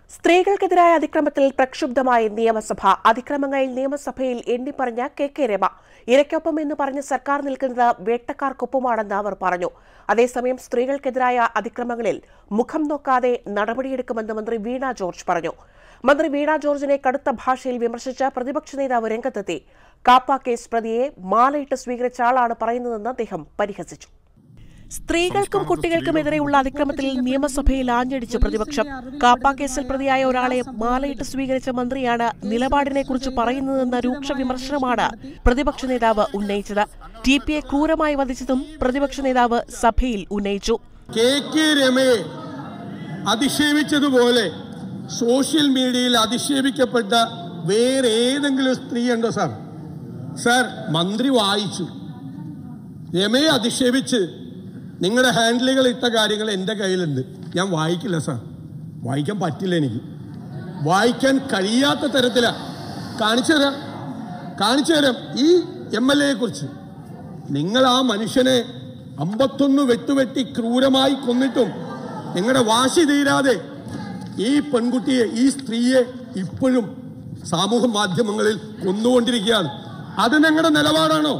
സ്ത്രീകൾക്കെതിരായ അതിക്രമത്തിൽ പ്രക്ഷുബ്ധമായ നിയമസഭ. അതിക്രമങ്ങൾ നിയമസഭയിൽ എണ്ണിപ്പറഞ്ഞ കെ രമ. ഇരയ്ക്കൊപ്പം എന്ന് പറഞ്ഞ് സർക്കാർ നിൽക്കുന്നത് വേട്ടക്കാർക്കൊപ്പമാണെന്ന് അവർ പറഞ്ഞു. അതേസമയം സ്ത്രീകൾക്കെതിരായ അതിക്രമങ്ങളിൽ മുഖം നോക്കാതെ നടപടിയെടുക്കുമെന്ന് മന്ത്രി വീണ ജോർജ് പറഞ്ഞു. മന്ത്രി വീണ ജോർജിനെ കടുത്ത ഭാഷയിൽ വിമർശിച്ച പ്രതിപക്ഷ നേതാവ് രംഗത്തെത്തി. കാപ്പ കേസ് പ്രതിയെ മാലയിട്ട് സ്വീകരിച്ച ആളാണ് പറയുന്നതെന്ന് അദ്ദേഹം പരിഹസിച്ചു. സ്ത്രീകൾക്കും കുട്ടികൾക്കുമെതിരെയുള്ള അതിക്രമത്തിൽ നിയമസഭയിൽ ആഞ്ഞടിച്ച് പ്രതിപക്ഷം. കാപ്പ കേസിൽ പ്രതിയായ ഒരാളെ മാലയിട്ട് സ്വീകരിച്ച മന്ത്രിയാണ് നിലപാടിനെക്കുറിച്ച് പറയുന്നതെന്ന രൂക്ഷ വിമർശനമാണ് പ്രതിപക്ഷ നേതാവ് ഉന്നയിച്ചത്. ടിപിയെ ക്രൂരമായി വധിച്ചതും പ്രതിപക്ഷ നേതാവ് സഭയിൽ ഉന്നയിച്ചു. കെ രമയെ അധിക്ഷേപിച്ചതുപോലെ സോഷ്യൽ മീഡിയയിൽ അധിക്ഷേപിക്കപ്പെട്ട വേറെ ഏതെങ്കിലും സ്ത്രീയുണ്ടോ സാർ? സാർ, മന്ത്രി വായിച്ചു. രമയെ അധിക്ഷേപിച്ച് നിങ്ങളുടെ ഹാൻഡിലുകൾ ഇട്ട കാര്യങ്ങൾ എൻ്റെ കയ്യിലുണ്ട്. ഞാൻ വായിക്കില്ല സാർ, വായിക്കാൻ പറ്റില്ല. എനിക്ക് വായിക്കാൻ കഴിയാത്ത തരത്തിലാണ്. കാണിച്ചു തരാം ഈ MLA കുറിച്ച്. നിങ്ങൾ ആ മനുഷ്യനെ 51 വെട്ടുവെട്ടി ക്രൂരമായി കൊന്നിട്ടും നിങ്ങളുടെ വാശി തീരാതെ ഈ പെൺകുട്ടിയെ, ഈ സ്ത്രീയെ ഇപ്പോഴും സമൂഹ മാധ്യമങ്ങളിൽ കൊന്നുകൊണ്ടിരിക്കുകയാണ്. അത് നിങ്ങളുടെ നിലപാടാണോ?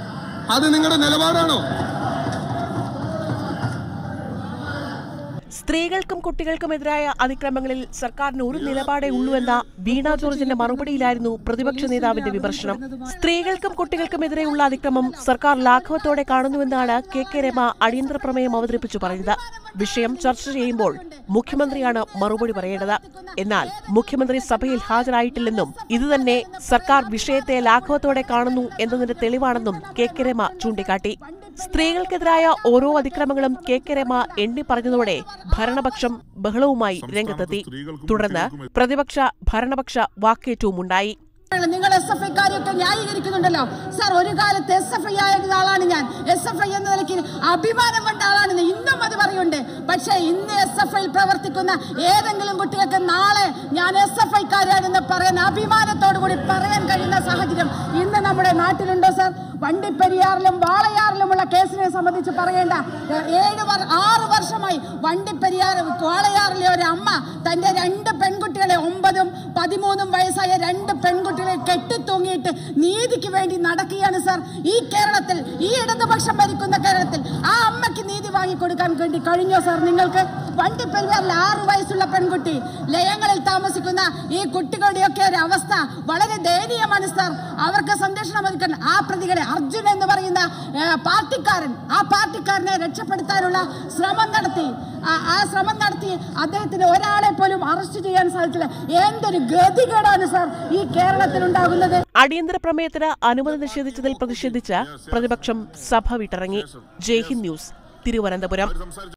സ്ത്രീകൾക്കും കുട്ടികൾക്കുമെതിരായ അതിക്രമങ്ങളിൽ സർക്കാരിന് ഒരു നിലപാടേ ഉള്ളൂവെന്ന വീണ ജോർജിന്റെ മറുപടിയിലായിരുന്നു പ്രതിപക്ഷ നേതാവിന്റെ വിമർശനം. സ്ത്രീകൾക്കും കുട്ടികൾക്കുമെതിരെയുള്ള അതിക്രമം സർക്കാർ ലാഘവത്തോടെ കാണുന്നുവെന്നാണ് കെ രമ അടിയന്തര പ്രമേയം അവതരിപ്പിച്ചു പറഞ്ഞത്. വിഷയം ചർച്ച ചെയ്യുമ്പോൾ മുഖ്യമന്ത്രിയാണ് മറുപടി പറയേണ്ടത്. എന്നാൽ മുഖ്യമന്ത്രി സഭയിൽ ഹാജരായിട്ടില്ലെന്നും ഇതുതന്നെ സർക്കാർ വിഷയത്തെ ലാഘവത്തോടെ കാണുന്നു എന്നതിന്റെ തെളിവാണെന്നും കെ രമ ചൂണ്ടിക്കാട്ടി. സ്ത്രീകൾക്കെതിരായ ഓരോ അതിക്രമങ്ങളും കെ രമ എണ്ണി പറഞ്ഞതോടെ ഭരണപക്ഷം ബഹളവുമായി രംഗത്തെത്തി. തുടർന്ന് പ്രതിപക്ഷ ഭരണപക്ഷ വാക്കേറ്റവുമുണ്ടായി. നിങ്ങൾ SFIക്കാരെയൊക്കെ ന്യായീകരിക്കുന്നുണ്ടല്ലോ സാർ. ഒരു കാലത്ത് SFI ആയ ആളാണ് ഞാൻ. SFI എന്ന നിലയ്ക്ക് അഭിമാനം കൊണ്ട ആളാണ്. ഇന്നും അത് പറയുന്നുണ്ട്. പക്ഷേ ഇന്ന് SFIയിൽ പ്രവർത്തിക്കുന്ന ഏതെങ്കിലും കുട്ടികൾക്ക് നാളെ ഞാൻ SFIക്കാരാണെന്ന് പറയാൻ അഭിമാനത്തോടു കൂടി പറയാൻ കഴിയുന്ന സാഹചര്യം ഇന്ന് നമ്മുടെ നാട്ടിലുണ്ടോ സാർ? വണ്ടിപ്പെരിയാറിലും വാളയാറിലുമുള്ള കേസിനെ സംബന്ധിച്ച് പറയേണ്ട 6 വർഷമായി വണ്ടിപ്പെരിയാർ വാളയാറിലെ ഒരു അമ്മ തന്റെ 2 പെൺകുട്ടികളെ 9ഉം 13ഉം വയസ്സായ 2 പെൺകുട്ടികളെ കെട്ടിത്തൂങ്ങിയിട്ട് നീതിക്ക് വേണ്ടി നടക്കുകയാണ് സാർ. ഈ കേരളത്തിൽ, ഈ ഇടതുപക്ഷം ഭരിക്കുന്ന കേരളത്തിൽ ആ അമ്മയ്ക്ക് നീതി വാങ്ങിക്കൊടുക്കാൻ വേണ്ടി കഴിഞ്ഞോ സാർ നിങ്ങൾക്ക്? വണ്ടിപ്പെരിയാറിൽ 6 വയസ്സുള്ള പെൺകുട്ടി, ലയങ്ങളിൽ താമസിക്കുന്ന ഈ കുട്ടികളുടെയൊക്കെ ഒരു അവസ്ഥ വളരെ ദയനീയമാണ് സാർ. അവർക്ക് സംരക്ഷണം ഒരുക്കാൻ ആ പ്രതികളെ, അർജുൻ എന്ന് പറയുന്ന ആ പാർട്ടിക്കാരനെ രക്ഷപ്പെടുത്താനുള്ള ശ്രമം നടത്തി. അദ്ദേഹത്തിന് ഒരാളെ പോലും അറസ്റ്റ് ചെയ്യാൻ സാധിച്ചില്ല. എന്തൊരു ഗതികേടാണ് സാർ ഈ കേരളത്തിലുണ്ടാകുന്നത്. അടിയന്തര പ്രമേയത്തിന് അനുമതി നിഷേധിച്ചതിൽ പ്രതിഷേധിച്ച് പ്രതിപക്ഷം സഭ വിട്ടിറങ്ങി. ജയ്ഹിന്ദ് ന്യൂസ്, തിരുവനന്തപുരം.